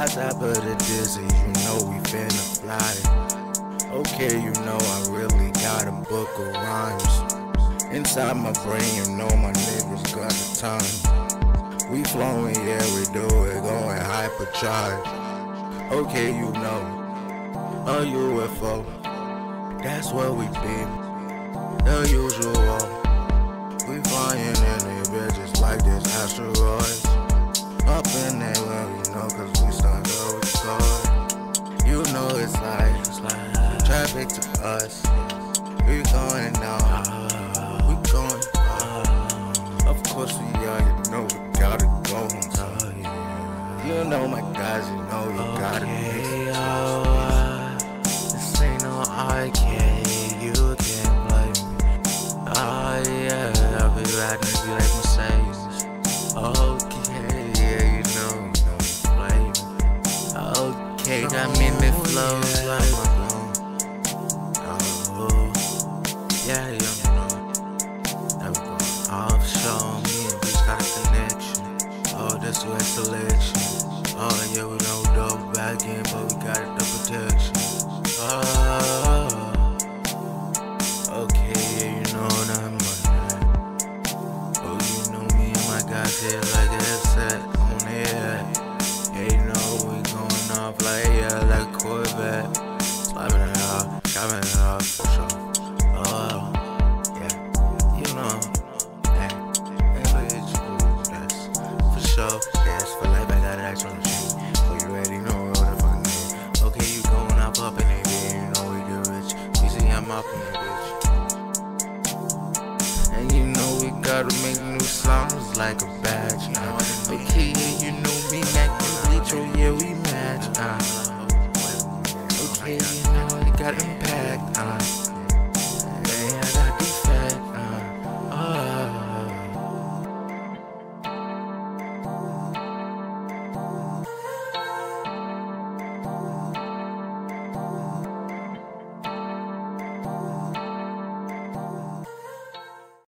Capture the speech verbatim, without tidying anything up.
On top of the dizzy, you know we finna fly. Okay, you know I really got a book of rhymes. Inside my brain, you know my niggas got the time. We flowing, yeah, we do it, going hyperdrive. Okay, you know, a U F O, that's what we be. The usual, we flying in the bitches like this asteroids. Up in there, well, you know, cause we start to record. You know it's like, it's like traffic to us. We going down, we going up. Of course we are, you know we gotta go home. You know my guys, you know you okay, gotta mix it. Oh, uh, this ain't no arcade, you can't play me. Oh yeah, I'll be riding if you like Mercedes. Okay, yeah, you know, you know you play me. Okay, got me in the flows like my phone. Oh, yeah, you know, never go offshore, me and bitch got a connection. Oh, this way selection. Oh yeah, we don't double back in, but we got it the protection. Oh, okay, yeah, you know what I'm on. Oh, you know me and my guys here like a headset on the head. Yeah, you know we going off like yeah, like a Corvette. Slapping it off, chopping it off for sure. Oh, yeah, you know, hey, hey, look at you, that's for sure. Yes, for life, I got it on the street. So you already know what the fuck name. Okay, you going up, up in it, bitch. You know we get rich. We see I'm up in it, bitch. And you know we gotta make new songs like a badge. Uh. Okay, yeah, you know me, Mac and Bleach. Oh yeah, we match. Uh. Okay, you know we got impact. Uh.